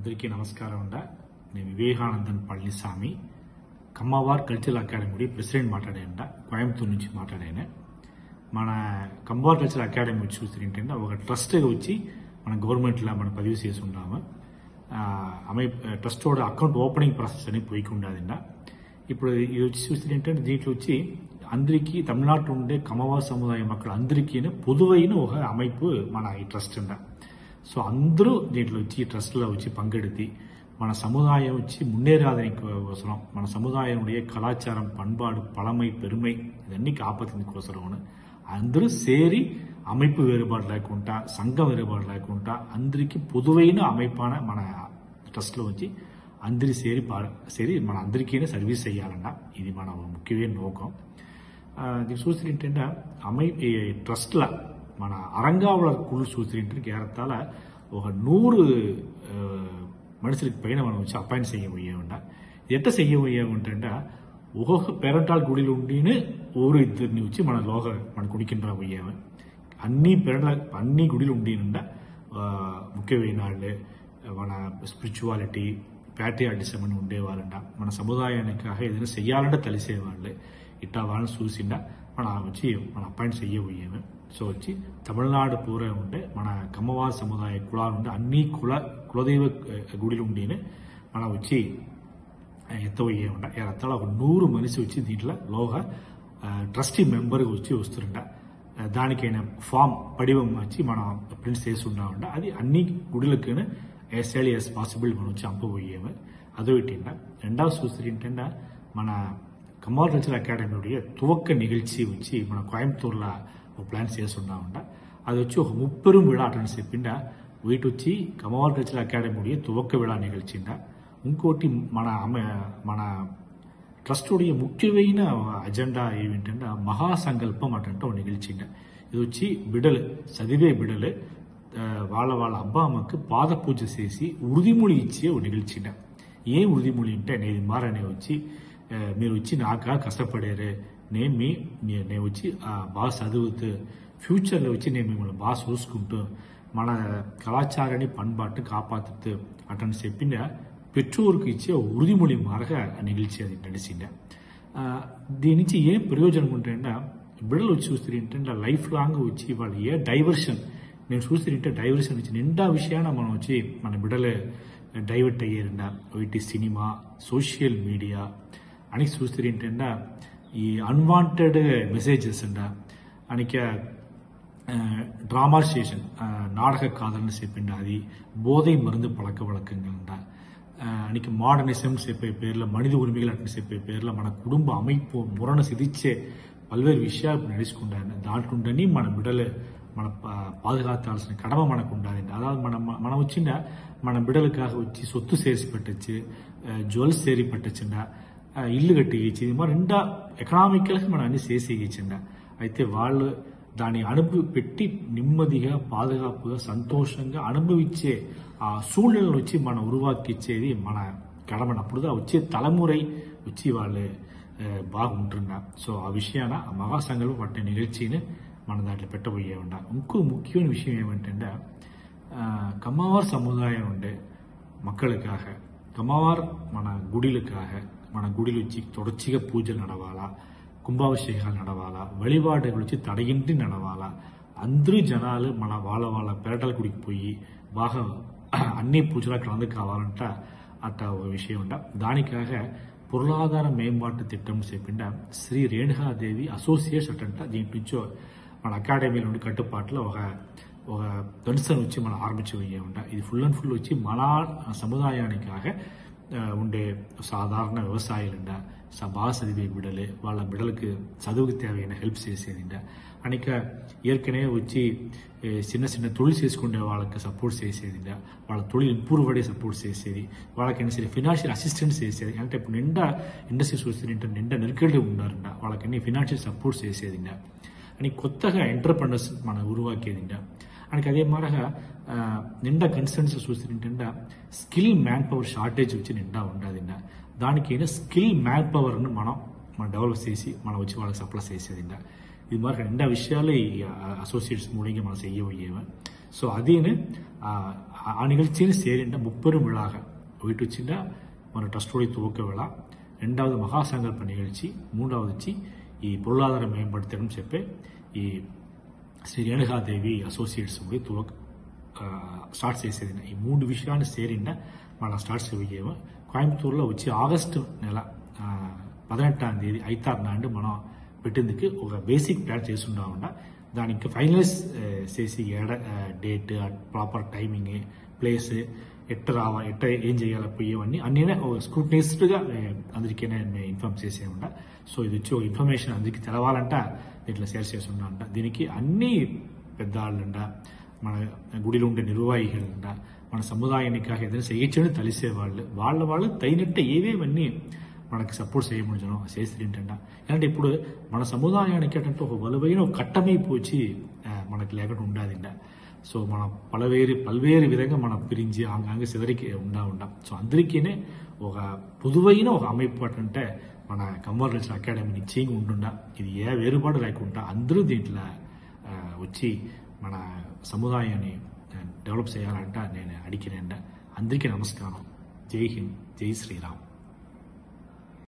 అందరికీ నమస్కారం అండి. నేను Vivekanandan Palaniswami, Kammavar cultural academy president మాట్లాడానంట. కోయంబత్తూరు నుంచి మాట్లాడాను. మన కమ్మవార్ కల్చరల్ అకాడమీ వచ్చి చూస్తే ఏంటంటే ఒక ట్రస్ట్గా వచ్చి మన గవర్నమెంట్లో మనం పదవి చేసి ఉన్నాము. ట్రస్టోட అకౌంట్ ఓపెనింగ్ ప్రాసెస్ అని పోయికుండాదండ. ఇప్పుడు ఇది వచ్చి చూస్తే ఏంటంటే దీంట్లో వచ్చి అందరికీ తమిళనాడు ఉండే కమ్మవార్ సముదాయ మక్కలు అందరికీ పొదువైన ఒక அமைப்பு మన ఈ ట్రస్ట్ అంట. సో అందరూ దీంట్లో వచ్చి ట్రస్ట్లో వచ్చి பங்கெடுத்து మన సముదాయం వచ్చి முன்னேறாததுக்கோசரம் మన సముదాయముடைய கலாச்சாரம் பண்பாடு பழமை பெருமை இதన్నీ కాపాడేందుకోసరం అందరూ సేరి அமைப்பு వేరుபாடு లేకుండా సంఘం వేరుபாடு లేకుండా అందరికీ పొదువైన அமைப்பான మన ట్రస్ట్లో వచ్చి అందరి సేరి మన అందరికీ సర్వీస్ చేయాలన్న ఇది మన ముఖ్యమైన నోకం. ఇది చూస్తే ఏంటంటే ట్రస్ట్ల మన అరంగావళర్ కుళ్ళు చూస్తే ఏంటంటే ఏరத்தால ఒక 100 మనుషులకు పైన మనం వచ్చి అపాయింట్ చేయబోయేవంట. ఎట్ట చేయబోయేవంటే ఒక్కొక్క పేరంటాల గుడిలో ఉండినే ఓరు ఇద్దరిని వచ్చి మన గుడికిండ్రా పోయాము. అన్ని గుడిలు ఉండినంట ముఖ్యమైన వాళ్ళు మన స్పిరిచువాలిటీ ప్యాట్రియాటిజం అని ఉండేవాళ్ళంట. మన సముదాయానికాக ఏదైనా చెయ్యాలంటే తెలిసేవాళ్ళు. ఇట్టా వాళ్ళని చూసిండ మన అపాయింట్ చేయబోయాము. సో వచ్చి తమిళనాడు పూరా ఉండే మన కమ్మవార్ సముదాయ కులాలు ఉండే అన్ని కులదైవ గుడిలు ఉండినే మనం వచ్చి ఎత్తబోయేమంట. ఎత్తాల ఒక 100 మనిషి వచ్చి దీంట్లో లోహ ట్రస్టీ మెంబర్గా వచ్చి వస్తుండ. దానికైనా ఫామ్ పడివం వచ్చి మనం ప్రింట్ చేసి ఉన్నామంట. అది అన్ని గుడిలకు as early as possible మనం వచ్చి அனுப்ப அதோ விட்டீங்கன்னா. ரெண்டாவது சூத்திரம் ఏంటంటే మన కమ్మవార్ కల్చరల్ అకాడమీடைய துவக்க நிகழ்ச்சி వచ్చి మన కోయంబత్తూర్లో ఒక ప్లాన్ చేసి ఉన్నామంట. అది వచ్చి ఒక ముప్పెரும் விழா అటెండ్ చెప్పిండ. వీటి వచ్చి కమ్మవార్ కల్చరల్ అకాడమీடைய துவக்க விழா నిகழ்చిండ. ఇంకోటి మన ట్రస్టుடைய ముఖ్యమైన అజెండా ఏమిటంటే మహాసంకల్పం అటంటే ఒక నిగల్చిండ. ఇది వచ్చి బిడలు చదివే బిడలు వాళ్ళ అబ్బా అమ్మకు పాద పూజ చేసి ఉறுதிமொழி ఇచ్చే ఒక నిగల్చిండ. ఏం ఉறுதிமொழి అంటే నేను మారనే వచ్చి మీరు వచ్చి నాకా కష్టపడారు, నేను వచ్చి బాగా చదువుతూ ఫ్యూచర్లో వచ్చి నేను మిమ్మల్ని బాగా చూసుకుంటూ మన కళాచారాన్ని పண்பாட்டு కాపాడుతూ అటని చెప్పిన పెற்றோருக்கு ఇచ్చే ఉறுதிமொழி మారగా నిలిచి అది నడిచిండ. దీని నుంచి ఏం ప్రయోజనం ఉంటాయంటే బిడ్డలు వచ్చి చూస్తే ఏంటంటే లైఫ్ లాంగ్ వచ్చి వాళ్ళు ఏ డైవర్షన్ నేను చూస్తే ఏంటంటే డైవర్షన్ వచ్చి నిండా విషయాన మనం వచ్చి మన బిడ్డలు డైవర్ట్ అయ్యారండ. వీటి సినిమా సోషల్ మీడియా అని చూస్తే ఏంటంటే ఈ అన్వాంటెడ్ మెసేజెస్ అండ అనిక డ్రామా స్టేషన్ నాటక కాదని చెప్పిండ. అది போதை மருந்து பழக்க வழக்கங்கள்ட அன்னைக்கு மாடர்னிசம் చెప్పే పేర్ల మనిద ఉరిమిகள் అట్ని చెప్పే పేర్ల మన కుటుంబ அமைப்பு మురణ సిదిచ్చే పల్వేరు విషయాలు నడుచుకుంటాను. దాంట్లోని మన బిడ్డలు మన పాదుకాల్సిన కడమ మనకు ఉండాలి. అதாவது మనం వచ్చిండ మన బిడ్డలకాக వచ్చి సొత్తు సేసి పెట్టచ్చు, జ్యువెల్స్ సేరి పెట్టచ్చుండ, ఇల్లు కట్టి ఇచ్చింది మరి నిండా ఎకనామికల్గా మనం అన్ని చేసి ఇచ్చిండ. అయితే వాళ్ళు దాన్ని పెట్టి నెమ్మదిగా పాదుకాపుగా సంతోషంగా అనుభవించే ఆ సూళ్ళను వచ్చి మనం ఉరువాకిచ్చేది మన కడమనప్పుడుగా వచ్చే తలముறை వచ్చి వాళ్ళు బాగుంటుండ. సో ఆ విషయాన మహాసంకల్పం పట్టిన నిగழ்ச்சிని మన దాంట్లో పెట్టబోయేవంట. ఇంకో ముఖ్యమైన విషయం ఏమంటే కమ్మవార్ సముదాయం ఉండే மக்களுக்காக కమ్మవార్ మన గుడిలకాக మన గుడిలు వచ్చి தொடர்ச்சிగా పూజలు నడవాలా, కుంభాభిషేకాలు నడవాలా, వழிபாடுகள் వచ్చి తడయింటి నడవాలా. అందరూ జనాలు మన వాళ్ళ పేరటల గుడికి పోయి బాగా అన్ని పూజలు కలందు కావాలంట అట్ట ఒక విషయం ఉంట. దానికాக பொருளாதார மேம்பாட்டு திட்டம் చెప్పిండ శ్రీ రేణుకాదేవి అసోసియేట్స్ అటంట. దీంట్ నుంచో మన అకాడమీ నుండి కట్టుబాట్లో ఒక దర్శనం వచ్చి మనం ఆరంభించబోయేమంట. ఇది ఫుల్ అండ్ ఫుల్ వచ్చి మన సముదాయానికాக ఉండే సాధారణ వ్యవసాయాలుండ బాగా చదివే బిడ్డలు వాళ్ళ బిడ్డలకు చదువుకు தேவையான హెల్ప్ చేసేదిండ. అనిక ఏర్కనే వచ్చి చిన్న తొలిలు చేసుకునే వాళ్ళకి సపోర్ట్ చేసేదిండ. వాళ్ళ తొలిలు ఇంప్రూవ్ అయ్యే సపోర్ట్ చేసేది, వాళ్ళకైనా సరే ఫినాన్షియల్ అసిస్టెన్స్ చేసేది. అంటే ఇప్పుడు నిండా ఇండస్ట్రీస్ వస్తే నిండా నెరుకళ్ళు ఉన్నారంట, వాళ్ళకన్నీ ఫినాన్షియల్ సపోర్ట్ చేసేదిండ. అని కొత్తగా ఎంటర్ప్రెనర్స్ మన ఉరువాకేదిండ. మనకి అదే మారగా నిండా కన్సర్న్స్ చూస్తుంటే స్కిల్ మ్యాన్ పవర్ షార్టేజ్ వచ్చి నిండా ఉండదిండ. దానికైనా స్కిల్ మ్యాన్ పవర్ను మనం డెవలప్ చేసి మనం వచ్చి వాళ్ళకి సప్లై చేసేదిండ. ఇది మరి రెండా విషయాలు ఈ అసోసియేట్స్ మూలంగా మనం செய்யவையேவ సో అదేను ఆ நிகழ்ச்சியில் சேரின்ற முப்பெரும் விழாக போயிட்டு வச்சுட்டா మన ட்ரஸ்டோடைய துவக்க விழா, ரெண்டாவது மகா சங்கல்ப நிகழ்ச்சி, மூன்றாவது వచ్చి ఈ பொருளாதார மேம்படுத்தணும் చెప్పే ఈ శ్రీ రేణుకాదేవి అసోసియేట్స్ స్టార్ట్ చేసేది. ఈ 3 విషయాలు సేరిండ మనం స్టార్ట్ చేయగేమ కోయంబత్తూరులో వచ్చి ఆగస్టు నెల 18వ తేదీ ఐతారు నాడు మనం పెట్టేందుకు ఒక బేసిక్ ప్లాన్ చేస్తుండా దానికి ఫైనలైజ్ చేసి డేట్, ప్రాపర్ టైమింగ్, ప్లేస్, ఎట్ట ఏం చేయాలి పోయేవన్నీ అన్నీ ఒక స్క్రూటనైజ్డ్గా అందరికీ నేను ఇన్ఫార్మ్ చేసే ఉండ. సో ఇది వచ్చి ఒక ఇన్ఫర్మేషన్ అందరికీ తెలవాలంట దీంట్లో షేర్ చేసి ఉండ. దీనికి అన్ని పెద్దవాళ్ళంట, మన గుడిలో ఉండే నిర్వాహికులంట, మన సముదాయానికాக ఏదైనా చేయొచ్చని తెలిసేవాళ్ళు వాళ్ళు తగినట్టు ఏవేవన్నీ మనకి సపోర్ట్ చేయమని చేసి ఏంటంట. అంటే ఇప్పుడు మన సముదాయానికి అంటే ఒక బలమైన ఒక కట్టమైపోచి మనకి లేకుండా ఉండాదిండ. సో మనం పల్వేరు విధంగా మనం పిరించి ఆంగాంగ సిదరికి ఉండా. సో అందరికీనే ఒక పొదువైన ఒక அமைப்பு అంటే మన కమ్మర్ కల్చర్ అకాడమీ నిశ్చయంగా ఉంటుండ. ఇది ఏ వేరుపాటు లేకుండా అందరూ దీంట్లో వచ్చి మన సముదాయాన్ని డెవలప్ చేయాలంట నేను అడిగినండ. అందరికీ నమస్కారం. జై హింద్, జై శ్రీరామ్.